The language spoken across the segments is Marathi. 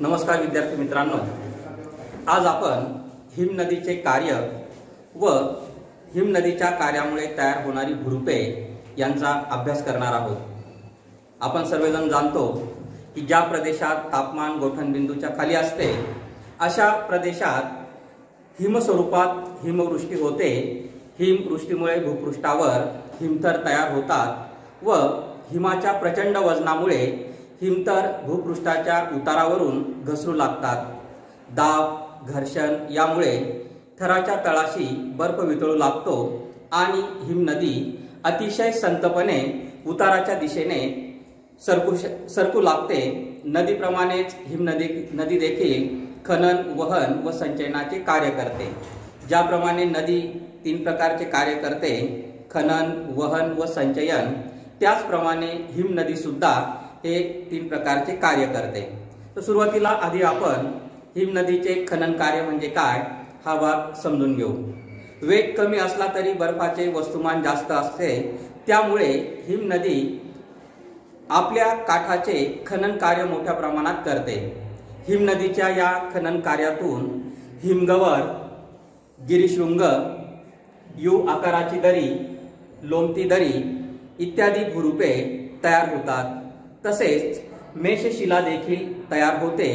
नमस्कार विद्यार्थी मित्रांनो, आज आपण हिम नदीचे कार्य व हिम नदीच्या कार्यामुळे तयार होणारी भुरुपे यांचा अभ्यास करणार आहोत। आपण सर्वजण जाणतो की ज्या प्रदेशात तापमान गोठणबिंदूच्या खाली असते अशा प्रदेशात हिमस्वरूपात हिमवृष्टी होते। हिमवृष्टीमुळे भूपृष्ठावर हिमथर तयार होतात व हिमाच्या प्रचंड वजनामुळे हिमथर भूपृष्ठाच्या उतारावरून घसरू लागतात। दाब, घर्षण यामुळे थराच्या तळाशी बर्फ वितळू लागतो आणि हिमनदी अतिशय संतपणे उताराच्या दिशेने सरकू लागते। नदीप्रमाणेच हिमनदी देखील खनन, वहन व संचयनाचे कार्य करते। ज्याप्रमाणे नदी 3 प्रकारचे कार्य करते, खनन, वहन व संचयन, त्याचप्रमाणे हिमनदी सुद्धा हे 3 प्रकारचे कार्य करते। तर सुरुवातीला आधी आपण हिमनदीचे खनन कार्य म्हणजे काय हा भाग समजून घेऊ। वेग कमी असला तरी बर्फाचे वस्तुमान जास्त असते, त्यामुळे हिमनदी आपल्या काठाचे खनन कार्य मोठ्या प्रमाणात करते। हिमनदीच्या या खनन कार्यातून हिमगवर, गिरिशृंग, यू आकाराची दरी, लोमती दरी इत्यादी भुरुपे तयार होतात। तसेच मेषशिला देखील तयार होते।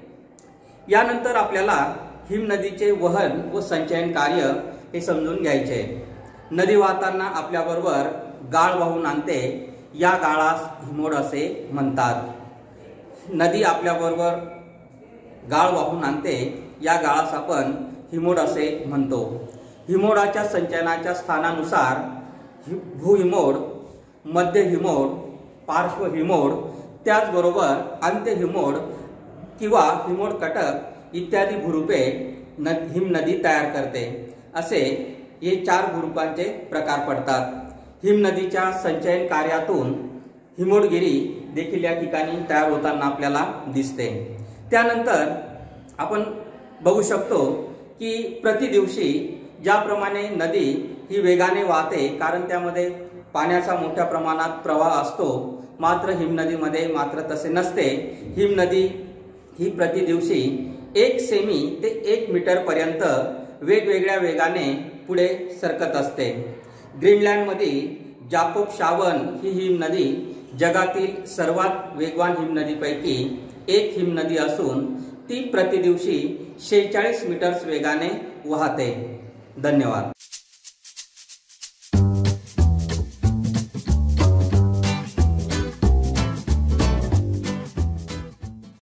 यानंतर आपल्याला हिमनदीचे वहन व संचयन कार्य हे समजून घ्यायचे। नदी वाहताना आपल्याबरोबर गाळ वाहून आणते, या गाळास हिमोड असे म्हणतात। नदी आपल्याबरोबर गाळ वाहून आणते, या गाळास आपण हिमोड असे म्हणतो। हिमोडाच्या संचयनाच्या स्थानानुसार भूहिमोड, मध्य हिमोड, पार्श्व हिमोड, त्याचबरोबर अंत्य हिमोड किंवा हिमोड कटक इत्यादी भुरुपे हिमनदी तयार करते। असे हे 4 भुरुपांचे प्रकार पडतात। हिमनदीच्या संचयन कार्यातून हिमोडगिरी देखील या ठिकाणी तयार होताना आपल्याला दिसते। त्यानंतर आपण बघू शकतो की प्रतिदिवशी ज्याप्रमाणे नदी ही वेगाने वाहते, कारण त्यामध्ये पाण्याचा मोठ्या प्रमाणात प्रवाह असतो, मात्र हिमनदीमध्ये मात्र तसे नसते। हिमनदी ही प्रतिदिवशी 1 सेमी ते 1 मीटर पर्यंत वेगवेगळ्या वेगाने पुढे सरकत असते। ग्रीनलँडमधील जाकोब शावन ही हिमनदी जगातील सर्वात वेगवान हिमनदीपैकी एक हिमनदी असून ती प्रतिदिवशी 46 मीटर्स वेगाने वाहते। धन्यवाद।